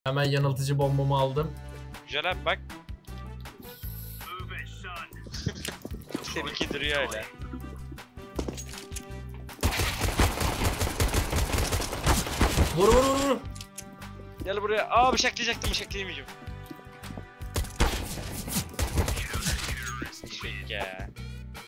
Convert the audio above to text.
Hemen yanıltıcı bombamı aldım. Güzel abi bak. Seninki duruyor öyle. Vur vur vur vur. Gel buraya. Aa bıçaklayacaktım, bıçaklayamıyorum. Eşek ya.